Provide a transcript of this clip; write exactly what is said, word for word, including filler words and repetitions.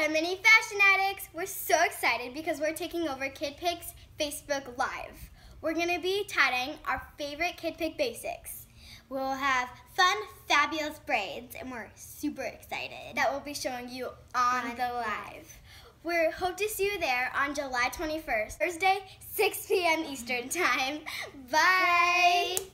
up, mini fashion addicts? We're so excited because we're taking over KidPic's Facebook Live. We're going to be tatting our favorite KidPic basics. We'll have fun, fabulous braids, and we're super excited that we'll be showing you on, on the live. We hope to see you there on July twenty-first, Thursday, six p m Eastern Time. Bye!